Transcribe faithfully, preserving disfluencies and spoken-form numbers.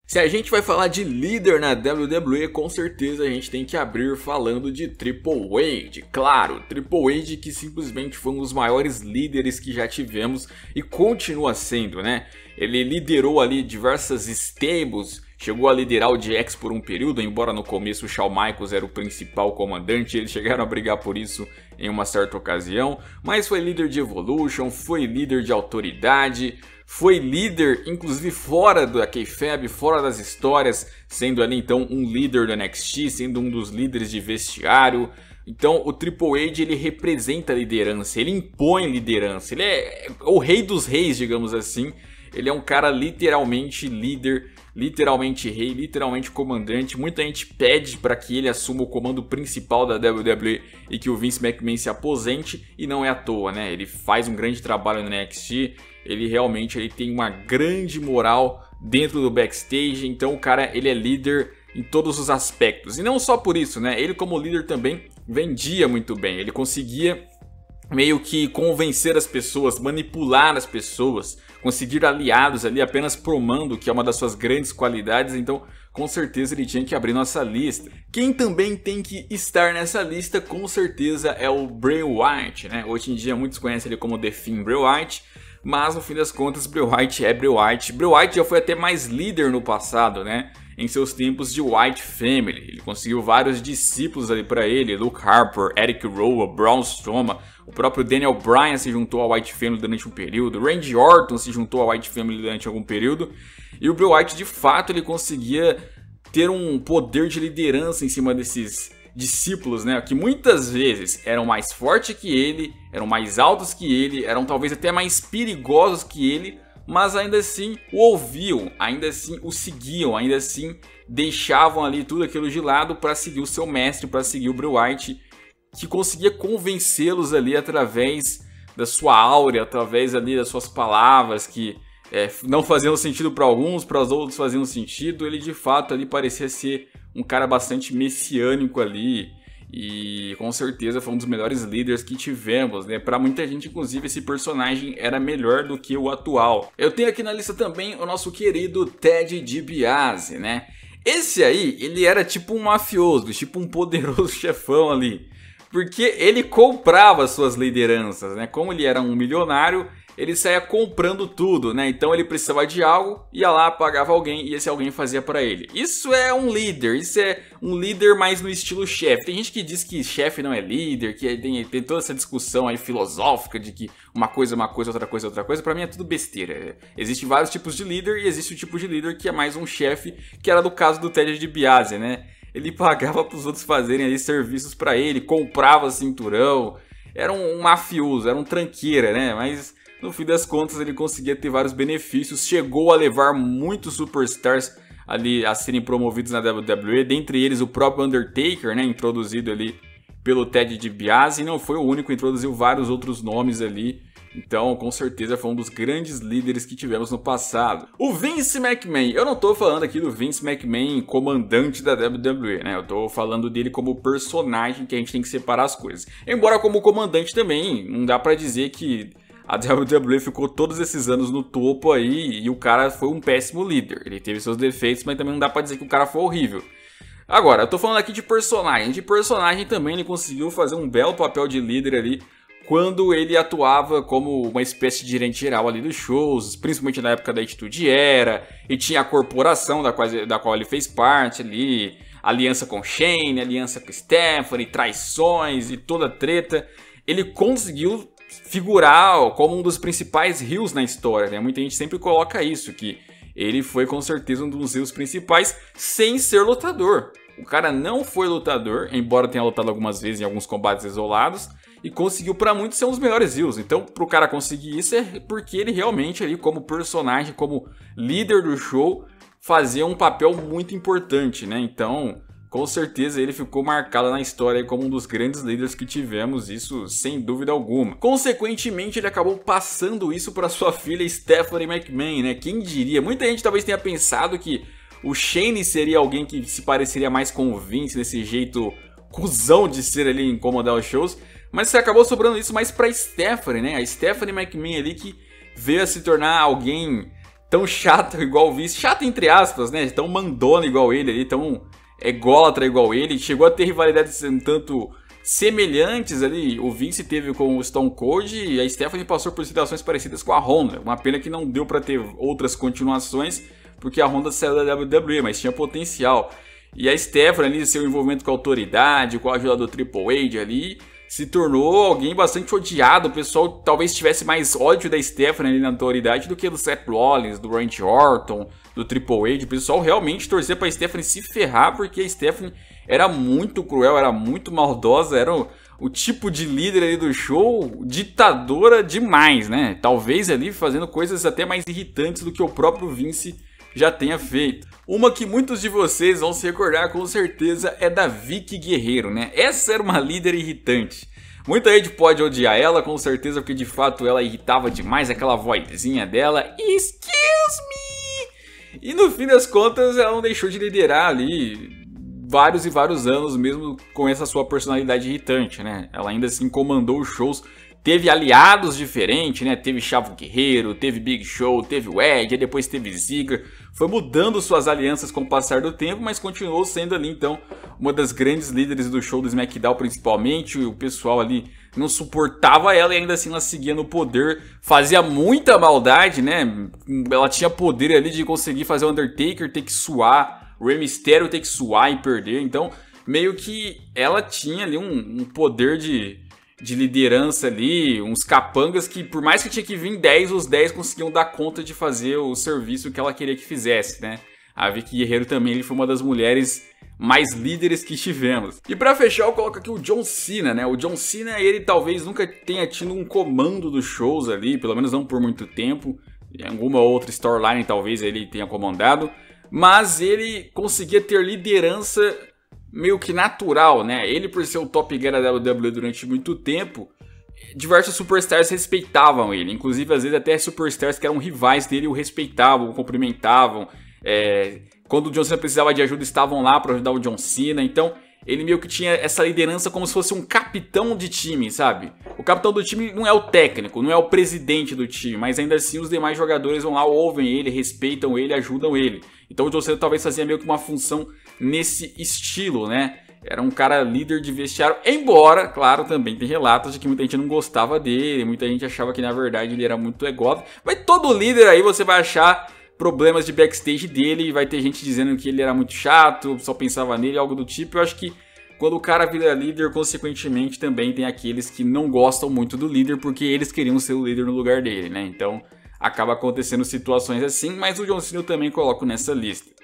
Se a gente vai falar de líder na W W E, com certeza a gente tem que abrir falando de Triple H. Claro, Triple H que simplesmente foi um dos maiores líderes que já tivemos e continua sendo, né? Ele liderou ali diversas stables, chegou a liderar o D X por um período, embora no começo o Shawn Michaels era o principal comandante, eles chegaram a brigar por isso em uma certa ocasião, mas foi líder de Evolution, foi líder de autoridade, foi líder inclusive fora da kayfabe, fora das histórias, sendo ali então um líder do N X T, sendo um dos líderes de vestiário. Então o Triple H ele representa a liderança, ele impõe liderança, ele é o rei dos reis, digamos assim. Ele é um cara literalmente líder, literalmente rei, literalmente comandante. Muita gente pede para que ele assuma o comando principal da W W E e que o Vince McMahon se aposente, e não é à toa, né? Ele faz um grande trabalho no N X T, ele realmente ele tem uma grande moral dentro do backstage, então o cara ele é líder em todos os aspectos. E não só por isso, né? Ele como líder também vendia muito bem, ele conseguia meio que convencer as pessoas, manipular as pessoas, conseguir aliados ali apenas pro mando, que é uma das suas grandes qualidades. Então com certeza ele tinha que abrir nossa lista. Quem também tem que estar nessa lista com certeza é o Bray Wyatt, né? Hoje em dia muitos conhecem ele como The Fiend Bray Wyatt, mas no fim das contas Bray Wyatt é Bray Wyatt. Bray Wyatt já foi até mais líder no passado, né? Em seus tempos de Wyatt Family. Ele conseguiu vários discípulos ali para ele, Luke Harper, Eric Rowan, Braun Strowman, o próprio Daniel Bryan se juntou ao Wyatt Family durante um período, Randy Orton se juntou ao Wyatt Family durante algum período, e o Bray Wyatt de fato ele conseguia ter um poder de liderança em cima desses discípulos, né, que muitas vezes eram mais fortes que ele, eram mais altos que ele, eram talvez até mais perigosos que ele, mas ainda assim o ouviam, ainda assim o seguiam, ainda assim deixavam ali tudo aquilo de lado para seguir o seu mestre, para seguir o Bray Wyatt, que conseguia convencê-los ali através da sua áurea, através ali das suas palavras que é, não faziam sentido para alguns, para os outros faziam sentido. Ele de fato ali parecia ser um cara bastante messiânico ali. E com certeza foi um dos melhores líderes que tivemos, né? Para muita gente, inclusive, esse personagem era melhor do que o atual. Eu tenho aqui na lista também o nosso querido Ted DiBiase, né? Esse aí, ele era tipo um mafioso, tipo um poderoso chefão ali. Porque ele comprava suas lideranças, né? Como ele era um milionário, ele saía comprando tudo, né? Então ele precisava de algo, ia lá, pagava alguém e esse alguém fazia pra ele. Isso é um líder, isso é um líder mais no estilo chefe. Tem gente que diz que chefe não é líder, que tem, tem toda essa discussão aí filosófica de que uma coisa é uma coisa, outra coisa é outra coisa. Pra mim é tudo besteira. Existem vários tipos de líder e existe o tipo de líder que é mais um chefe, que era do caso do Ted DiBiase, né? Ele pagava pros outros fazerem ali serviços pra ele, comprava cinturão, era um, um mafioso, era um tranqueira, né? Mas no fim das contas ele conseguia ter vários benefícios, chegou a levar muitos superstars ali a serem promovidos na W W E, dentre eles o próprio Undertaker, né, introduzido ali pelo Ted DiBiase, e não foi o único, introduziu vários outros nomes ali. Então, com certeza foi um dos grandes líderes que tivemos no passado. O Vince McMahon, eu não tô falando aqui do Vince McMahon, comandante da W W E, né? Eu tô falando dele como personagem, que a gente tem que separar as coisas. Embora como comandante também, não dá pra dizer que a W W E ficou todos esses anos no topo aí e o cara foi um péssimo líder. Ele teve seus defeitos, mas também não dá pra dizer que o cara foi horrível. Agora, eu tô falando aqui de personagem. De personagem também ele conseguiu fazer um belo papel de líder ali quando ele atuava como uma espécie de gerente geral ali dos shows, principalmente na época da Attitude Era, e tinha a corporação da qual, da qual ele fez parte ali, aliança com Shane, aliança com Stephanie, traições e toda a treta. Ele conseguiu figurar como um dos principais heels na história, né? Muita gente sempre coloca isso, que ele foi com certeza um dos heels principais sem ser lutador. O cara não foi lutador, embora tenha lutado algumas vezes em alguns combates isolados, e conseguiu para muitos ser um dos melhores heels. Então, pro cara conseguir isso é porque ele realmente ali como personagem, como líder do show, fazia um papel muito importante, né? Então, com certeza ele ficou marcado na história como um dos grandes líderes que tivemos, isso sem dúvida alguma. Consequentemente, ele acabou passando isso para sua filha Stephanie McMahon, né? Quem diria? Muita gente talvez tenha pensado que o Shane seria alguém que se pareceria mais com o Vince, desse jeito cuzão de ser ali, incomodar os shows, mas você acabou sobrando isso mais pra Stephanie, né? A Stephanie McMahon ali que veio a se tornar alguém tão chato igual o Vince, chato entre aspas, né? Tão mandona igual ele ali, tão ególatra igual ele. Chegou a ter rivalidades um tanto semelhantes ali. O Vince teve com o Stone Cold e a Stephanie passou por situações parecidas com a Honda. Uma pena que não deu para ter outras continuações, porque a Honda saiu da W W E, mas tinha potencial. E a Stephanie ali, seu envolvimento com a autoridade, com a ajuda do Triple H ali, se tornou alguém bastante odiado. O pessoal talvez tivesse mais ódio da Stephanie ali na autoridade do que do Seth Rollins, do Randy Orton, do Triple H. O pessoal realmente torcia pra Stephanie se ferrar, porque a Stephanie era muito cruel, era muito maldosa, era o, o tipo de líder ali do show, ditadora demais, né? Talvez ali fazendo coisas até mais irritantes do que o próprio Vince já tenha feito. Uma que muitos de vocês vão se recordar com certeza é da Vickie Guerreiro, né? Essa era uma líder irritante. Muita gente pode odiar ela, com certeza, porque de fato ela irritava demais, aquela vozinha dela, excuse me! E no fim das contas ela não deixou de liderar ali vários e vários anos, mesmo com essa sua personalidade irritante, né? Ela ainda assim comandou os shows. Teve aliados diferentes, né? Teve Chavo Guerreiro, teve Big Show, teve o Edge, depois teve Ziggler. Foi mudando suas alianças com o passar do tempo, mas continuou sendo ali, então, uma das grandes líderes do show do SmackDown, principalmente. O pessoal ali não suportava ela e ainda assim ela seguia no poder. Fazia muita maldade, né? Ela tinha poder ali de conseguir fazer o Undertaker ter que suar, o Rey Mysterio ter que suar e perder. Então, meio que ela tinha ali um, um poder de... de liderança ali, uns capangas que por mais que tinha que vir dez, os dez conseguiam dar conta de fazer o serviço que ela queria que fizesse, né? A Vickie Guerreiro também ele foi uma das mulheres mais líderes que tivemos. E pra fechar eu coloco aqui o John Cena, né? O John Cena, ele talvez nunca tenha tido um comando dos shows ali, pelo menos não por muito tempo. Em alguma outra storyline talvez ele tenha comandado, mas ele conseguia ter liderança meio que natural, né? Ele, por ser o top guy da W W E durante muito tempo, diversos superstars respeitavam ele. Inclusive, às vezes, até superstars que eram rivais dele o respeitavam, o cumprimentavam. É... Quando o John Cena precisava de ajuda, estavam lá para ajudar o John Cena. Então, ele meio que tinha essa liderança como se fosse um capitão de time, sabe? O capitão do time não é o técnico, não é o presidente do time, mas ainda assim os demais jogadores vão lá, ouvem ele, respeitam ele, ajudam ele. Então o John Cena talvez fazia meio que uma função nesse estilo, né? Era um cara líder de vestiário, embora, claro, também tem relatos de que muita gente não gostava dele, muita gente achava que na verdade ele era muito ególatra. Mas todo líder aí você vai achar problemas de backstage dele, vai ter gente dizendo que ele era muito chato, só pensava nele, algo do tipo. Eu acho que quando o cara vira líder, consequentemente também tem aqueles que não gostam muito do líder porque eles queriam ser o líder no lugar dele, né? Então acaba acontecendo situações assim, mas o John Cena eu também coloco nessa lista.